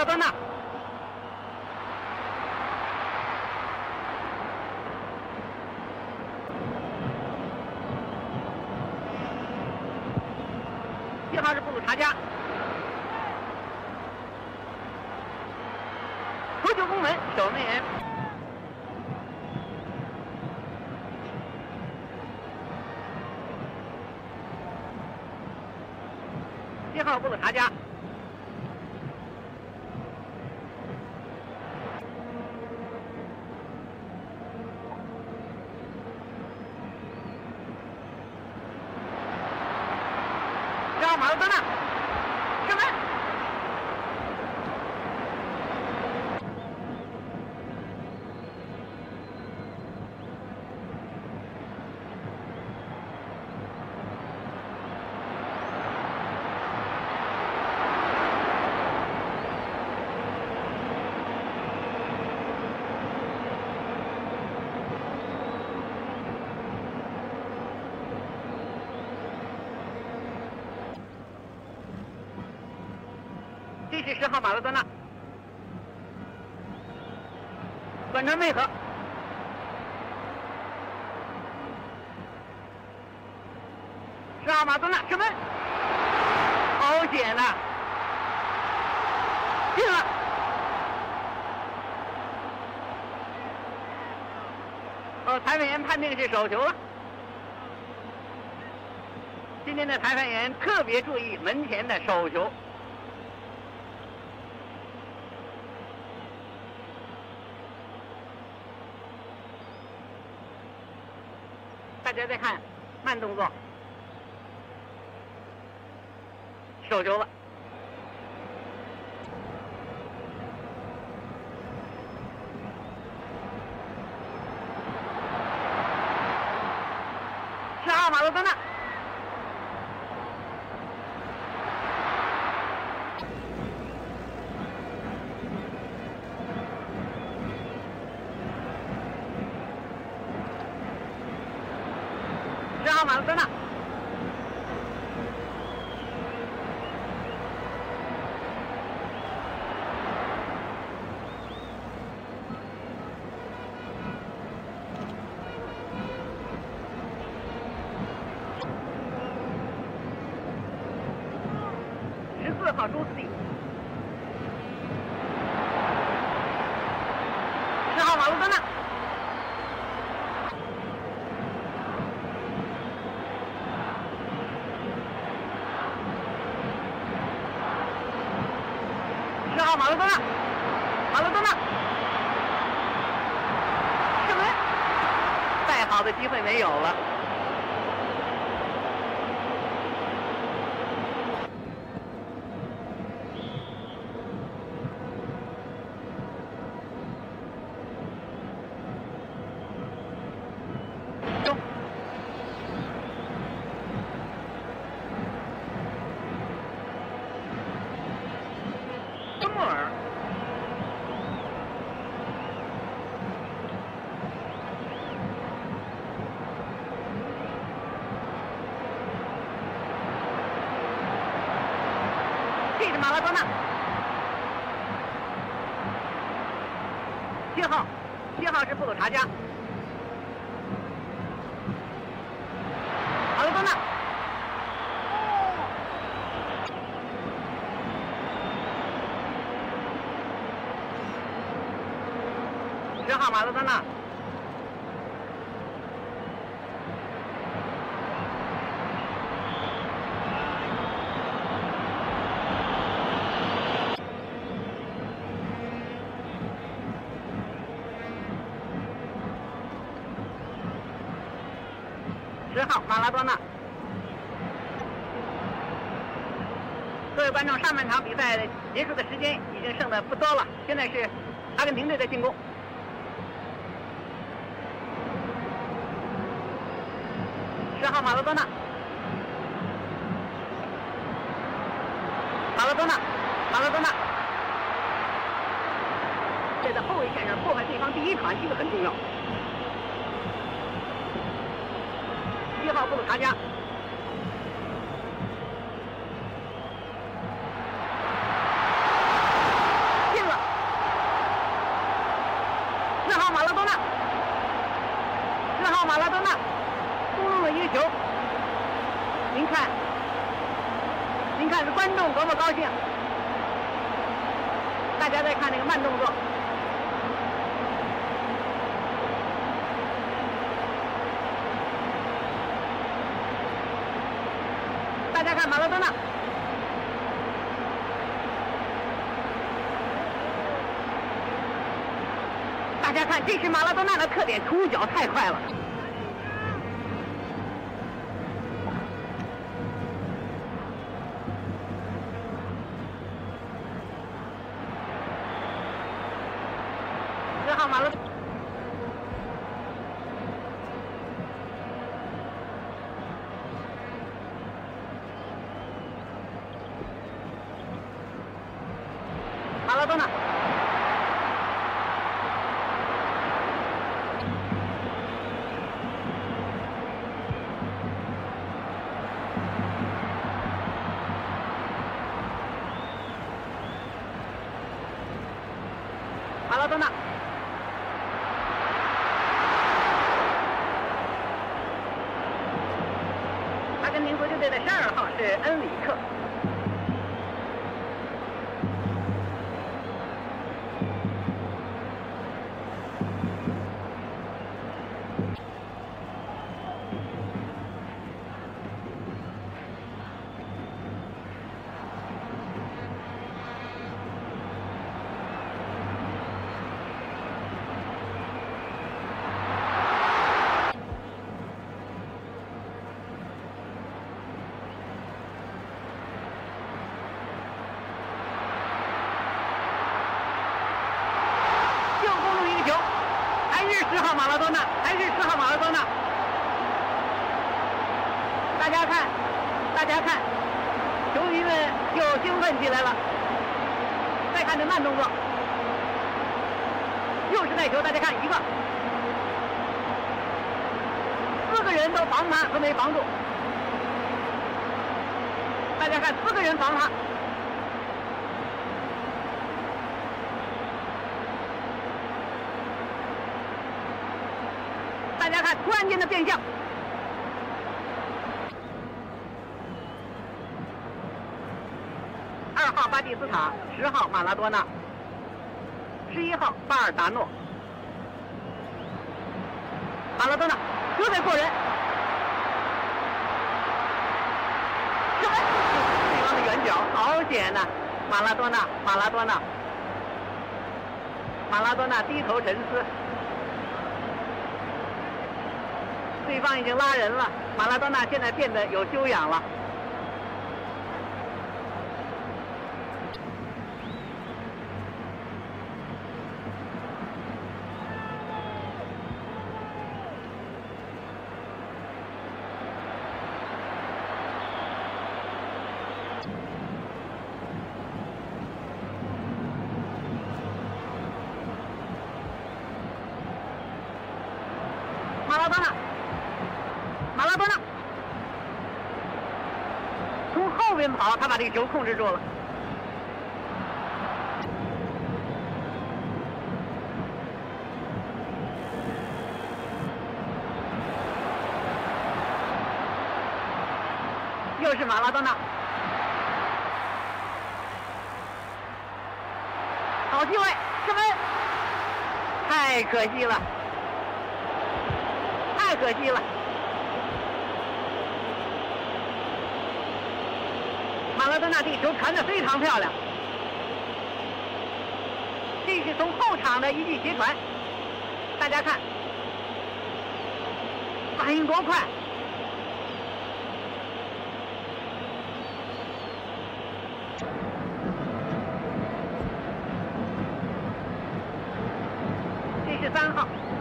拉多纳。7号是布鲁查加。头球攻门，守门员。7号布鲁查加。马拉多纳，射门。这是10号马拉多纳，短传配合。10号马拉多纳射门，好险呐！进了。裁判员判定是手球了。今天的裁判员特别注意门前的手球。大家再看，慢动作，手球了。10号马拉多纳，马拉多纳，14号朱斯蒂，10号马拉多纳。10号马拉多纳，马拉多纳，射门，再好的机会没有了。中。莫尔，这是马拉多纳。7号是布鲁查加。马拉多纳。10号马拉多纳，10号马拉多纳。各位观众，上半场比赛结束的时间已经剩的不多了，现在是阿根廷队的进攻。10号马拉多纳，马拉多纳，马拉多纳，在后卫线上破坏对方第一传，这个很重要。1号布鲁查加， 观众多么高兴！大家在看那个慢动作。大家看马拉多纳，大家看，这是马拉多纳的特点，出脚太快了。10号马拉多纳。马拉多纳，马拉多纳，阿根廷国球队的12号是恩里克。10号马拉多纳，还是10号马拉多纳。大家看，大家看，球迷们又兴奋起来了。再看这慢动作，又是带球，大家看一个，4个人都防他，都没防住。大家看，4个人防他。大家看，突然间的变向。2号巴蒂斯塔，10号马拉多纳，11号巴尔达诺。马拉多纳有点过人，对方的远角，好险呐！马拉多纳，马拉多纳，马拉多纳低头沉思。对方已经拉人了，马拉多纳现在变得有修养了。马拉多纳。马拉多纳从后边跑，他把这个球控制住了。又是马拉多纳，好机会，射门，太可惜了，太可惜了。马拉多纳这球传得非常漂亮，这是从后场的一记斜传，大家看，反应多快！这是3号。